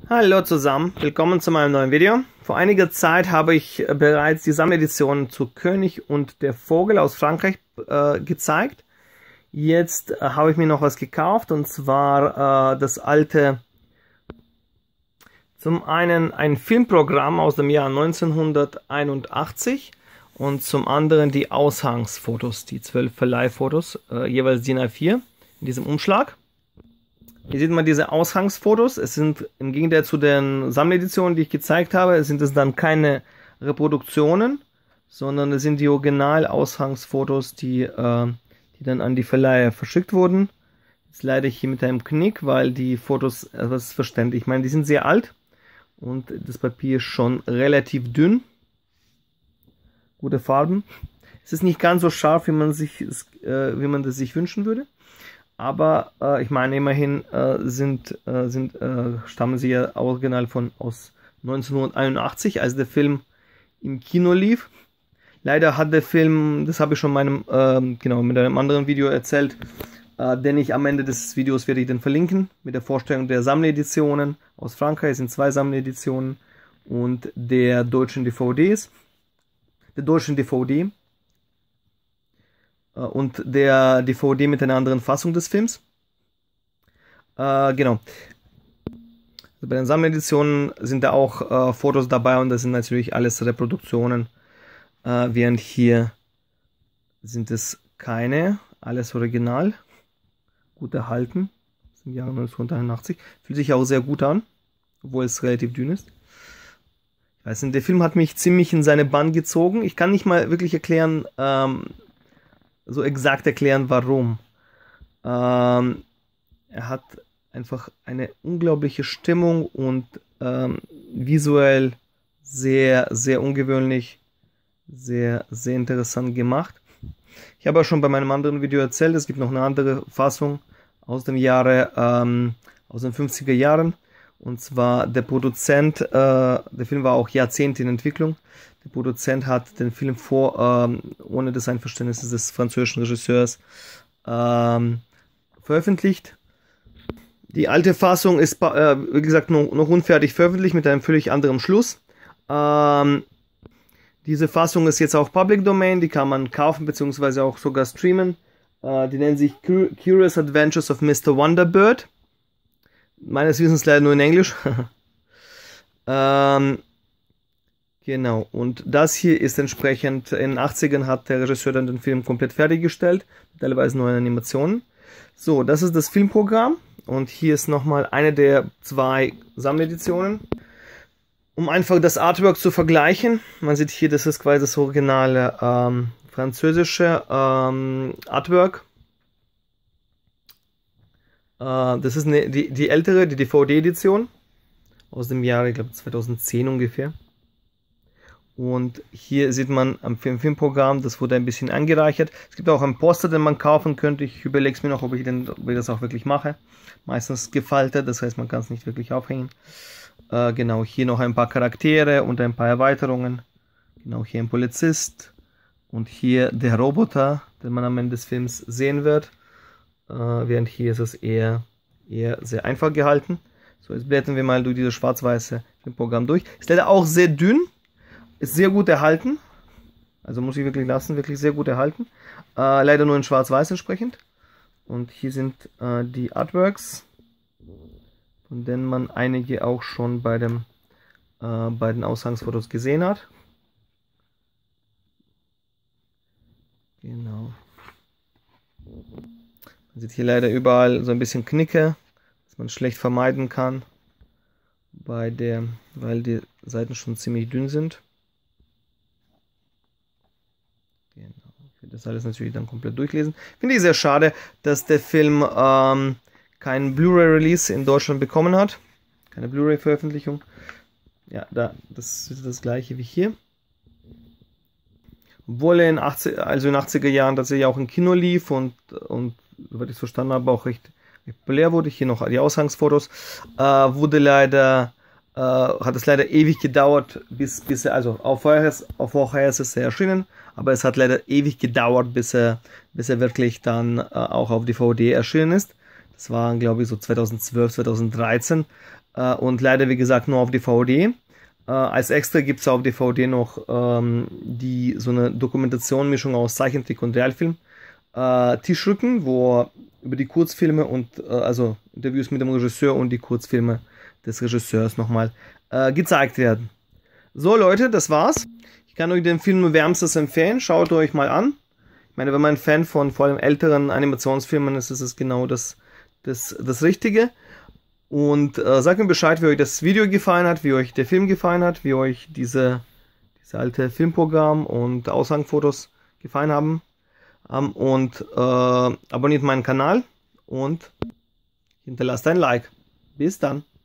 Hallo zusammen, willkommen zu meinem neuen Video. Vor einiger Zeit habe ich bereits die Sammeledition zu König und der Vogel aus Frankreich gezeigt. Jetzt habe ich mir noch was gekauft, und zwar das alte, zum einen ein Filmprogramm aus dem Jahr 1981 und zum anderen die Aushangsfotos, die 12 Verleihfotos, jeweils DIN A4 in diesem Umschlag. Hier sieht man diese Aushangsfotos. Es sind im Gegensatz zu den Sammeleditionen, die ich gezeigt habe, sind es dann keine Reproduktionen, sondern es sind die Original-Aushangsfotos, die dann an die Verleiher verschickt wurden. Jetzt leide ich hier mit einem Knick, weil die Fotos, das ist verständlich, ich meine, die sind sehr alt und das Papier ist schon relativ dünn. Gute Farben. Es ist nicht ganz so scharf, wie man das sich wünschen würde. Aber ich meine, immerhin stammen sie ja original aus 1981, als der Film im Kino lief. Leider hat der Film, das habe ich schon mit einem anderen Video erzählt, denn am Ende des Videos werde ich den verlinken, mit der Vorstellung der Sammeleditionen aus Frankreich. Es sind 2 Sammeleditionen und der deutschen DVDs, und der DVD mit einer anderen Fassung des Films. Genau. Also bei den Sammeleditionen sind da auch Fotos dabei, und das sind natürlich alles Reproduktionen, während hier sind es keine, alles original, gut erhalten, aus dem Jahr 1981. Fühlt sich auch sehr gut an, obwohl es relativ dünn ist. Ich weiß nicht, der Film hat mich ziemlich in seine Bann gezogen. Ich kann nicht mal wirklich erklären, so exakt erklären, warum. Er hat einfach eine unglaubliche Stimmung und visuell sehr, sehr ungewöhnlich, sehr, sehr interessant gemacht. Ich habe auch schon bei meinem anderen Video erzählt, es gibt noch eine andere Fassung aus dem Jahre, aus den 50er Jahren. Und zwar der Produzent, der Film war auch Jahrzehnte in Entwicklung. Der Produzent hat den Film ohne das Einverständnis des französischen Regisseurs veröffentlicht. Die alte Fassung ist, wie gesagt, noch unfertig veröffentlicht mit einem völlig anderen Schluss. Diese Fassung ist jetzt auch Public Domain, die kann man kaufen bzw. auch sogar streamen. Die nennt sich Curious Adventures of Mr. Wonderbird. Meines Wissens leider nur in Englisch. Genau, und das hier ist entsprechend, in den 80ern hat der Regisseur dann den Film komplett fertiggestellt, teilweise nur in Animationen. So, das ist das Filmprogramm, und hier ist nochmal eine der 2 Sammeleditionen. Um einfach das Artwork zu vergleichen, man sieht hier, das ist quasi das originale französische Artwork. Das ist die ältere, die DVD-Edition aus dem Jahre, ich glaube 2010 ungefähr. Und hier sieht man am Filmprogramm, das wurde ein bisschen angereichert. Es gibt auch einen Poster, den man kaufen könnte. Ich überlege es mir noch, ob ich das auch wirklich mache. Meistens gefaltet, das heißt, man kann es nicht wirklich aufhängen. Genau, hier noch ein paar Charaktere und ein paar Erweiterungen. Genau, hier ein Polizist und hier der Roboter, den man am Ende des Films sehen wird. Während hier ist es eher sehr einfach gehalten. So, jetzt blättern wir mal durch dieses schwarz-weiße Filmprogramm durch. Ist leider auch sehr dünn. Ist sehr gut erhalten, also muss ich wirklich lassen, wirklich sehr gut erhalten. Leider nur in schwarz-weiß entsprechend. Und hier sind die Artworks, von denen man einige auch schon bei den Ausgangsfotos gesehen hat. Genau. Man sieht hier leider überall so ein bisschen Knicke, das man schlecht vermeiden kann, weil die Seiten schon ziemlich dünn sind. Genau. Ich werde das alles natürlich dann komplett durchlesen. Finde ich sehr schade, dass der Film keinen Blu-ray-Release in Deutschland bekommen hat. Keine Blu-ray-Veröffentlichung. Ja, das ist das gleiche wie hier. Obwohl er in 80er Jahren tatsächlich auch im Kino lief und soweit ich es verstanden habe, auch recht populär wurde. Hier noch die Ausgangsfotos. Hat es leider ewig gedauert, bis er, also auf VHS ist er erschienen, aber es hat leider ewig gedauert, bis er wirklich dann auch auf DVD erschienen ist. Das war, glaube ich, so 2012, 2013. und leider, wie gesagt, nur auf DVD. Als Extra gibt es auf DVD noch so eine Dokumentation-Mischung aus Zeichentrick und Realfilm. Tischrücken, wo über die Kurzfilme und also Interviews mit dem Regisseur und die Kurzfilme des Regisseurs nochmal gezeigt werden. So Leute, das war's. Ich kann euch den Film nur wärmstens empfehlen. Schaut euch mal an. Ich meine, wenn man ein Fan von vor allem älteren Animationsfilmen ist, ist es genau das Richtige. Und sagt mir Bescheid, wie euch das Video gefallen hat, wie euch der Film gefallen hat, wie euch diese alte Filmprogramm und Aushangfotos gefallen haben. Und abonniert meinen Kanal und hinterlasst ein Like. Bis dann.